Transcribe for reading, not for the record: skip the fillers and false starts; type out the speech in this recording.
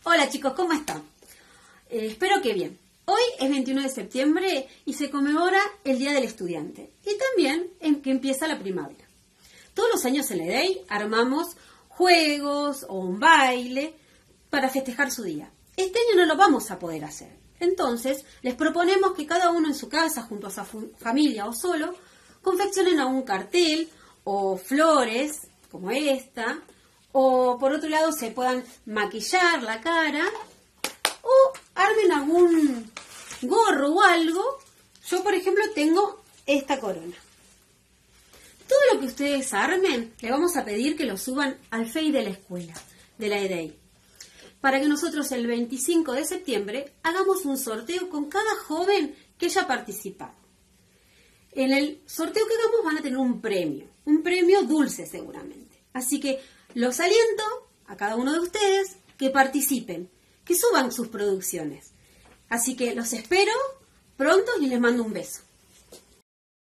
Hola chicos, ¿cómo están? Espero que bien. Hoy es 21 de septiembre y se conmemora el Día del Estudiante y también en que empieza la primavera. Todos los años en la EDEI armamos juegos o un baile para festejar su día. Este año no lo vamos a poder hacer. Entonces, les proponemos que cada uno en su casa, junto a su familia o solo, confeccionen algún cartel o flores, como esta, o por otro lado se puedan maquillar la cara, o armen algún gorro o algo. Yo, por ejemplo, tengo esta corona. Todo lo que ustedes armen, le vamos a pedir que lo suban al Face de la escuela, de la EDEI, para que nosotros el 25 de septiembre hagamos un sorteo con cada joven que haya participado. En el sorteo que hagamos van a tener un premio dulce seguramente. Así que los aliento a cada uno de ustedes que participen, que suban sus producciones. Así que los espero pronto y les mando un beso.